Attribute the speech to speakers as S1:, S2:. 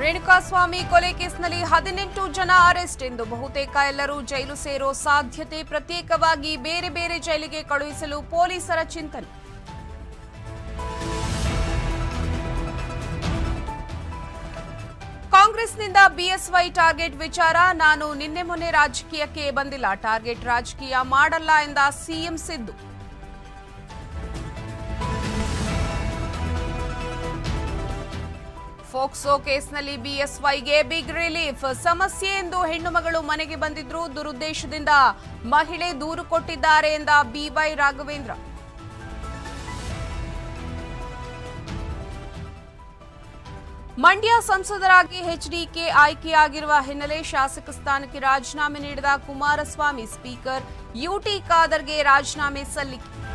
S1: ರೇಣುಕಾಸ್ವಾಮಿ ಕೊಲೆ ಕೇಸ್ನಲ್ಲಿ 18 ಜನ ಅರೆಸ್ಟ್ ಎಂದು ಬಹುತೇಕ ಎಲ್ಲರೂ ಜೈಲು ಸೇರೋ ಸಾಧ್ಯತೆ. ಪ್ರತ್ಯೇಕವಾಗಿ ಬೇರೆ ಬೇರೆ ಜೈಲಿಗೆ ಕಳುಹಿಸಲು ಪೊಲೀಸರ ಚಿಂತನೆ. ಕಾಂಗ್ರೆಸ್ನಿಂದ ಬಿಎಸ್ವೈ ಟಾರ್ಗೆಟ್ ವಿಚಾರ. ನಾನು ನಿನ್ನೆ ಮೊನ್ನೆ ರಾಜಕೀಯಕ್ಕೆ ಬಂದಿಲ್ಲ, ಟಾರ್ಗೆಟ್ ರಾಜಕೀಯ ಮಾಡಲ್ಲ ಎಂದ ಸಿಎಂ ಸಿದ್ದು. ಫೋಕ್ಸೋ ಕೇಸ್ನಲ್ಲಿ ಬಿಎಸ್ವೈಗೆ ಬಿಗ್ ರಿಲೀಫ್. ಸಮಸ್ಯೆ ಎಂದು ಹೆಣ್ಣು ಮಗಳು ಮನೆಗೆ ಬಂದಿದ್ರು, ದುರುದ್ದೇಶದಿಂದ ಮಹಿಳೆ ದೂರು ಕೊಟ್ಟಿದ್ದಾರೆ ಎಂದ ಬಿವೈ ರಾಘವೇಂದ್ರ. ಮಂಡ್ಯ ಸಂಸದರಾಗಿ ಎಚ್ಡಿಕೆ ಆಯ್ಕೆಯಾಗಿರುವ ಹಿನ್ನೆಲೆ ಶಾಸಕ ಸ್ಥಾನಕ್ಕೆ ರಾಜೀನಾಮೆ ನೀಡಿದ ಕುಮಾರಸ್ವಾಮಿ, ಸ್ಪೀಕರ್ ಯುಟಿ ಖಾದರ್ಗೆ ರಾಜೀನಾಮೆ ಸಲ್ಲಿಕೆ.